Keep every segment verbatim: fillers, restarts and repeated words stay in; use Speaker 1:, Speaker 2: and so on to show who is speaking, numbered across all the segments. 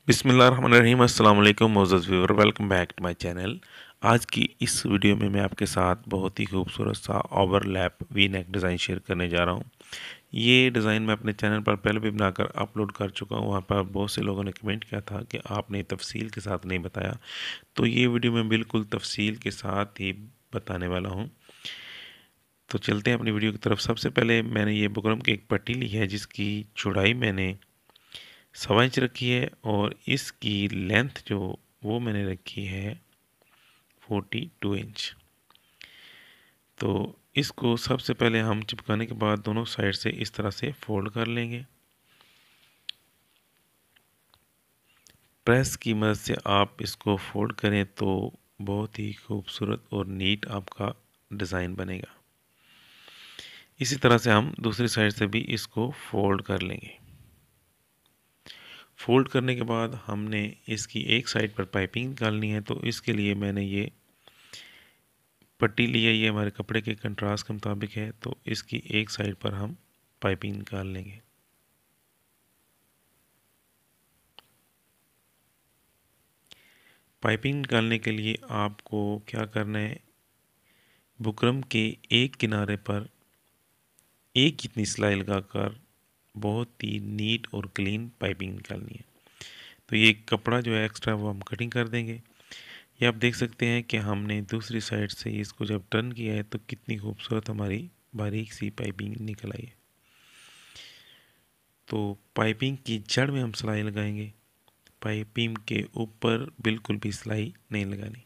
Speaker 1: बिस्मिल्लाहिर्रहमानिर्रहीम अस्सलाम वालेकुम मोअज़्ज़ज़ viewer, welcome back to my channel. आज की इस वीडियो में मैं आपके साथ बहुत ही खूबसूरत सा overlap V neck design share करने जा रहा हूँ। ये डिज़ाइन मैं अपने चैनल पर पहले भी बनाकर अपलोड कर चुका हूँ। वहाँ पर बहुत से लोगों ने कमेंट किया था कि आपने तफसील के साथ नहीं बताया, तो ये वीडियो मैं बिल्कुल तफसील के साथ ही बताने वाला हूँ। तो चलते हैं अपनी वीडियो की तरफ। सबसे पहले मैंने ये बुकरम की एक पट्टी ली है जिसकी चौड़ाई मैंने सवा इंच रखी है और इसकी लेंथ जो वो मैंने रखी है फोर्टी टू इंच। तो इसको सबसे पहले हम चिपकाने के बाद दोनों साइड से इस तरह से फोल्ड कर लेंगे। प्रेस की मदद से आप इसको फोल्ड करें तो बहुत ही खूबसूरत और नीट आपका डिज़ाइन बनेगा। इसी तरह से हम दूसरी साइड से भी इसको फोल्ड कर लेंगे। फोल्ड करने के बाद हमने इसकी एक साइड पर पाइपिंग निकालनी है, तो इसके लिए मैंने ये पट्टी ली है, ये हमारे कपड़े के कंट्रास्ट के मुताबिक है। तो इसकी एक साइड पर हम पाइपिंग निकाल लेंगे। पाइपिंग निकालने के लिए आपको क्या करना है, बुकरम के एक किनारे पर एक जितनी सिलाई लगाकर बहुत ही नीट और क्लीन पाइपिंग निकालनी है। तो ये कपड़ा जो है एक्स्ट्रा वो हम कटिंग कर देंगे। ये आप देख सकते हैं कि हमने दूसरी साइड से इसको जब टर्न किया है तो कितनी खूबसूरत हमारी बारीक सी पाइपिंग निकल आई है। तो पाइपिंग की जड़ में हम सिलाई लगाएंगे, पाइपिंग के ऊपर बिल्कुल भी सिलाई नहीं लगानी।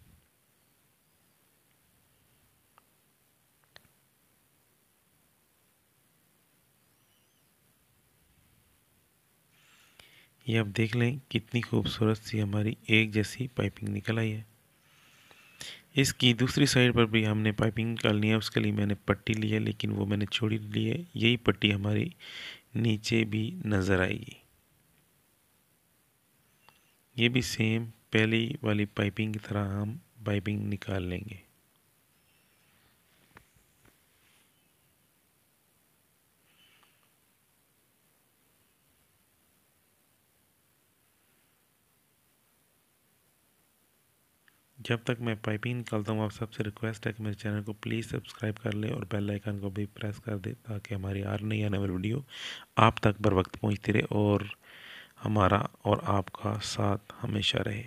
Speaker 1: ये आप देख लें कितनी खूबसूरत सी हमारी एक जैसी पाइपिंग निकल आई है। इसकी दूसरी साइड पर भी हमने पाइपिंग निकालनी है। उसके लिए मैंने पट्टी ली है, लेकिन वो मैंने चौड़ी ली है। यही पट्टी हमारी नीचे भी नज़र आएगी। ये भी सेम पहली वाली पाइपिंग की तरह हम पाइपिंग निकाल लेंगे। जब तक मैं पाइपिंग निकालता हूँ, आप सबसे रिक्वेस्ट है कि मेरे चैनल को प्लीज़ सब्सक्राइब कर ले और बेल आइकन को भी प्रेस कर दे, ताकि हमारी आर नई आने वाली वीडियो आप तक बर वक्त पहुँचती रहे और हमारा और आपका साथ हमेशा रहे।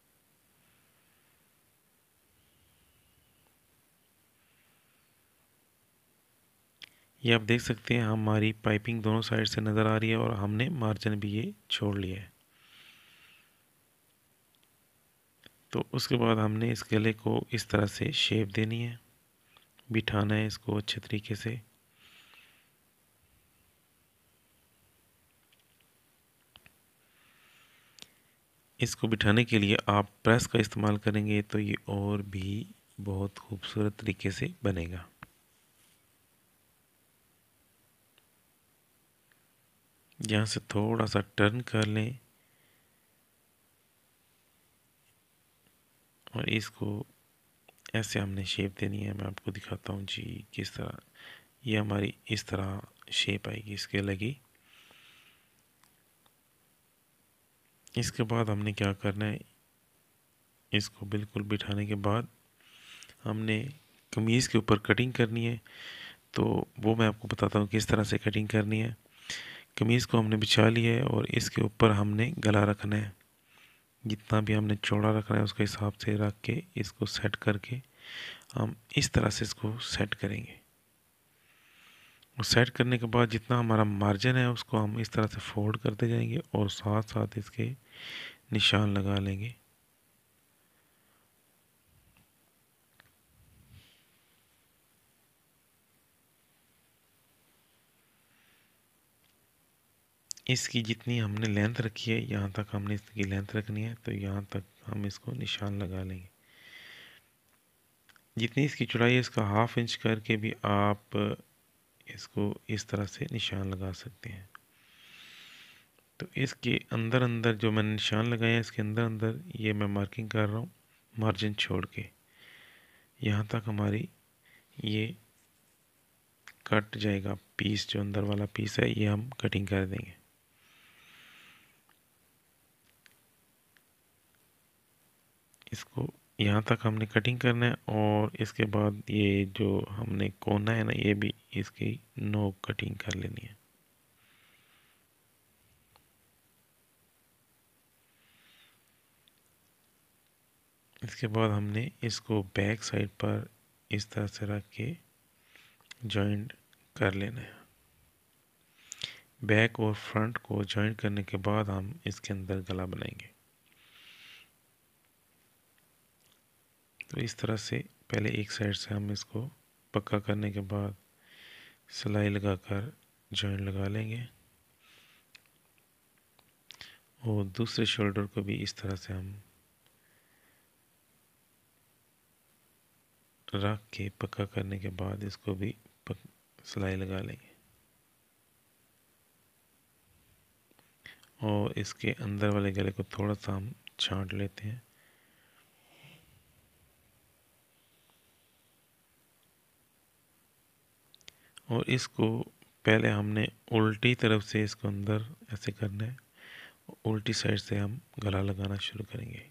Speaker 1: ये आप देख सकते हैं हमारी पाइपिंग दोनों साइड से नज़र आ रही है और हमने मार्जिन भी ये छोड़ लिया है। तो उसके बाद हमने इस गले को इस तरह से शेप देनी है, बिठाना है इसको अच्छे तरीके से। इसको बिठाने के लिए आप प्रेस का इस्तेमाल करेंगे तो ये और भी बहुत खूबसूरत तरीके से बनेगा। यहाँ से थोड़ा सा टर्न कर लें और इसको ऐसे हमने शेप देनी है। मैं आपको दिखाता हूँ जी किस तरह। ये हमारी इस तरह शेप आएगी इसके लगी। इसके बाद हमने क्या करना है, इसको बिल्कुल बिठाने के बाद हमने कमीज़ के ऊपर कटिंग करनी है। तो वो मैं आपको बताता हूँ किस तरह से कटिंग करनी है। कमीज़ को हमने बिछा लिया है और इसके ऊपर हमने गला रखना है। जितना भी हमने चौड़ा रखना है उसके हिसाब से रख के इसको सेट करके हम इस तरह से इसको सेट करेंगे। और सेट करने के बाद जितना हमारा मार्जिन है उसको हम इस तरह से फोल्ड करते जाएंगे और साथ साथ इसके निशान लगा लेंगे। इसकी जितनी हमने लेंथ रखी है, यहाँ तक हमने इसकी लेंथ रखनी है, तो यहाँ तक हम इसको निशान लगा लेंगे। जितनी इसकी चौड़ाई है इसका हाफ इंच करके भी आप इसको इस तरह से निशान लगा सकते हैं। तो इसके अंदर अंदर जो मैंने निशान लगाए हैं इसके अंदर अंदर ये मैं मार्किंग कर रहा हूँ मार्जिन छोड़ के। यहाँ तक हमारी ये कट जाएगा पीस, जो अंदर वाला पीस है ये हम कटिंग कर देंगे। इसको यहाँ तक हमने कटिंग करना है और इसके बाद ये जो हमने कोना है ना, ये भी इसकी नोक कटिंग कर लेनी है। इसके बाद हमने इसको बैक साइड पर इस तरह से रख के जॉइंट कर लेना है। बैक और फ्रंट को जॉइंट करने के बाद हम इसके अंदर गला बनाएंगे। तो इस तरह से पहले एक साइड से हम इसको पक्का करने के बाद सिलाई लगाकर जॉइंट लगा लेंगे और दूसरे शोल्डर को भी इस तरह से हम रख के पक्का करने के बाद इसको भी सिलाई लगा लेंगे और इसके अंदर वाले गले को थोड़ा सा हम छांट लेते हैं। और इसको पहले हमने उल्टी तरफ से इसको अंदर ऐसे करना है, उल्टी साइड से हम गला लगाना शुरू करेंगे।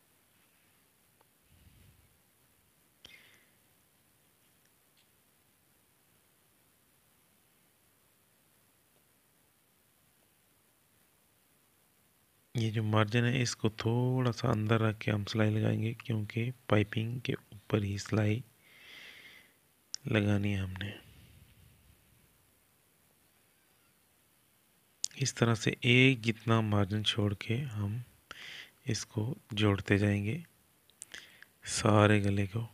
Speaker 1: ये जो मार्जिन है इसको थोड़ा सा अंदर रख के हम सिलाई लगाएंगे, क्योंकि पाइपिंग के ऊपर ही सिलाई लगानी है हमने। इस तरह से एक जितना मार्जिन छोड़ के हम इसको जोड़ते जाएंगे सारे गले को।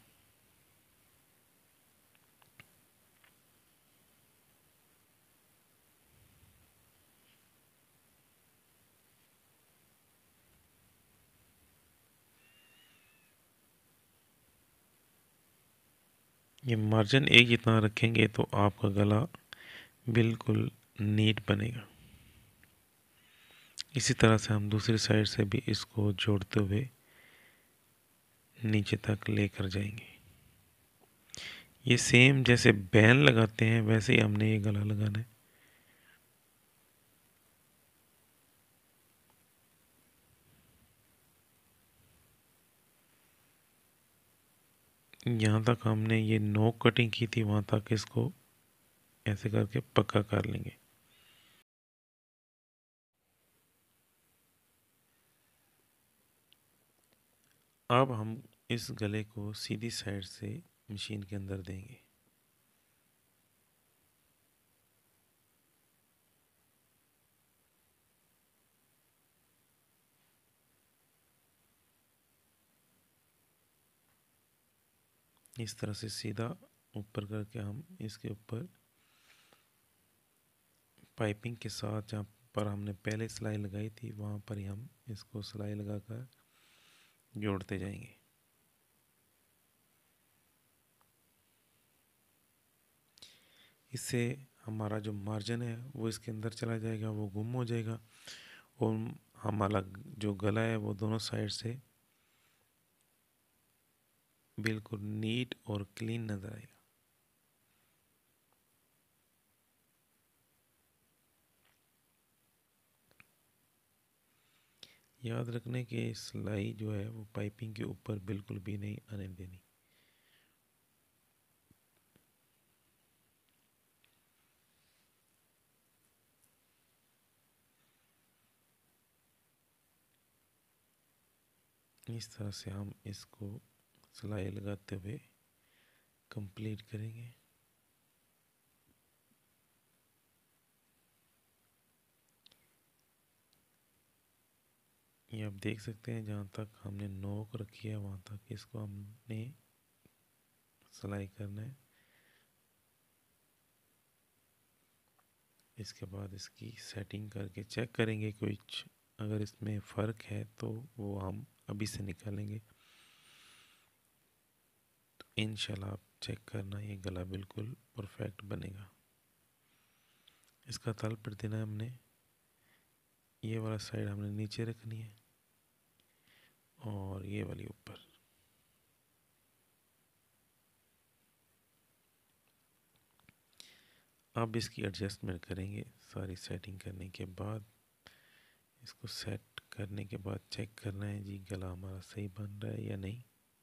Speaker 1: ये मार्जिन एक जितना रखेंगे तो आपका गला बिल्कुल नीट बनेगा। इसी तरह से हम दूसरी साइड से भी इसको जोड़ते हुए नीचे तक लेकर जाएंगे। ये सेम जैसे बैन लगाते हैं वैसे ही हमने ये गला लगाना है। यहाँ तक हमने ये नोक कटिंग की थी, वहाँ तक इसको ऐसे करके पक्का कर लेंगे। अब हम इस गले को सीधी साइड से मशीन के अंदर देंगे। इस तरह से सीधा ऊपर करके हम इसके ऊपर पाइपिंग के साथ जहाँ पर हमने पहले सिलाई लगाई थी वहाँ पर ही हम इसको सिलाई लगाकर जोड़ते जाएंगे। इससे हमारा जो मार्जिन है वो इसके अंदर चला जाएगा, वो गुम हो जाएगा और हमारा जो गला है वो दोनों साइड से बिल्कुल नीट और क्लीन नज़र आएगा। याद रखने के सिलाई जो है वो पाइपिंग के ऊपर बिल्कुल भी नहीं आने देनी। इस तरह से हम इसको सिलाई लगाते हुए कंप्लीट करेंगे। ये आप देख सकते हैं जहाँ तक हमने नोक रखी है वहाँ तक इसको हमने सिलाई करना है। इसके बाद इसकी सेटिंग करके चेक करेंगे, कुछ अगर इसमें फ़र्क है तो वो हम अभी से निकालेंगे। तो इंशाल्लाह आप चेक करना, ये गला बिल्कुल परफेक्ट बनेगा। इसका तल पर देना है हमने, ये वाला साइड हमने नीचे रखनी है और ये वाली ऊपर। अब इसकी एडजस्टमेंट करेंगे। सारी सेटिंग करने के बाद इसको सेट करने के बाद चेक करना है जी गला हमारा सही बन रहा है या नहीं।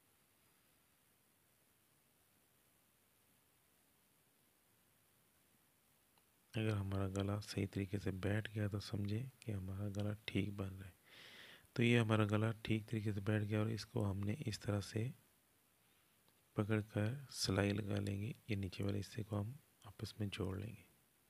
Speaker 1: अगर हमारा गला सही तरीके से बैठ गया तो समझे कि हमारा गला ठीक बन रहा है। तो ये हमारा गला ठीक तरीके से बैठ गया और इसको हमने इस तरह से पकड़कर सिलाई लगा लेंगे। ये नीचे वाले हिस्से को हम आपस में जोड़ लेंगे।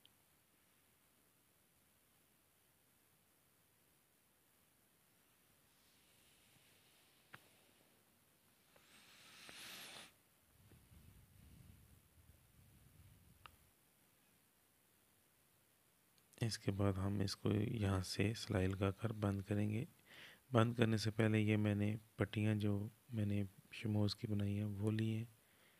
Speaker 1: इसके बाद हम इसको यहाँ से सिलाई लगाकर बंद करेंगे। बंद करने से पहले ये मैंने पट्टियाँ जो मैंने शमोज़ की बनाई हैं वो ली हैं।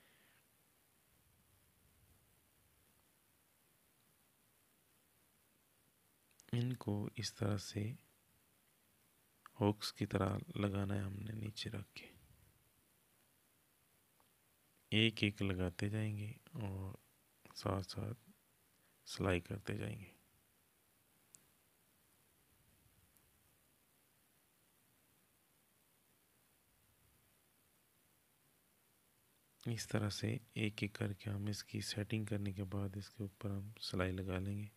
Speaker 1: इनको इस तरह से हुक्स की तरह लगाना है हमने नीचे रख के। एक एक लगाते जाएंगे और साथ साथ सिलाई करते जाएंगे। इस तरह से एक एक करके हम इसकी सेटिंग करने के बाद इसके ऊपर हम सिलाई लगा लेंगे।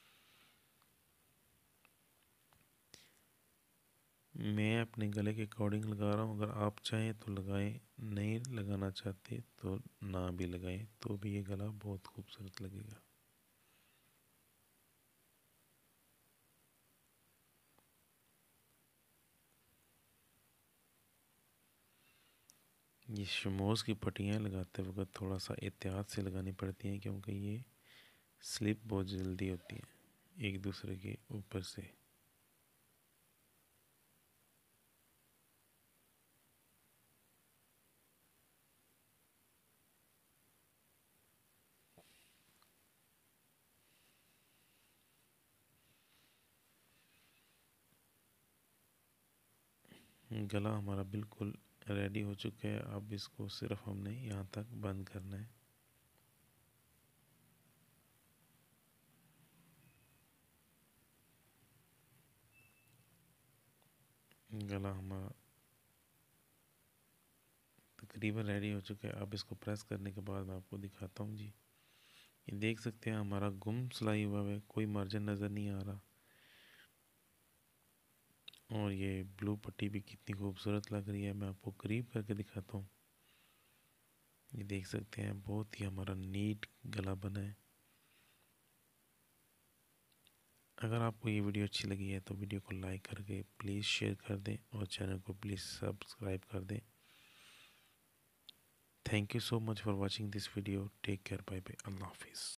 Speaker 1: मैं अपने गले के अकॉर्डिंग लगा रहा हूँ। अगर आप चाहें तो लगाएं, नहीं लगाना चाहते तो ना भी लगाएं, तो भी ये गला बहुत खूबसूरत लगेगा। ये शमोज़ की पट्टियाँ लगाते वक्त थोड़ा सा एहतियात से लगानी पड़ती हैं क्योंकि ये स्लिप बहुत जल्दी होती है एक दूसरे के ऊपर से। गला हमारा बिल्कुल रेडी हो चुका है। अब इसको सिर्फ हमने यहाँ तक बंद करना है। गला हमारा तकरीबन रेडी हो चुका है। अब इसको प्रेस करने के बाद मैं आपको दिखाता हूँ जी। ये देख सकते हैं हमारा गुम सिलाई हुआ है, कोई मार्जिन नज़र नहीं आ रहा। और ये ब्लू पट्टी भी कितनी खूबसूरत लग रही है, मैं आपको करीब करके दिखाता हूँ। ये देख सकते हैं बहुत ही हमारा नीट गला बना है। अगर आपको ये वीडियो अच्छी लगी है तो वीडियो को लाइक करके प्लीज़ शेयर कर दें और चैनल को प्लीज़ सब्सक्राइब कर दें। Thank you so much for watching this video. Take care, bye bye, अल्लाह हाफिज़।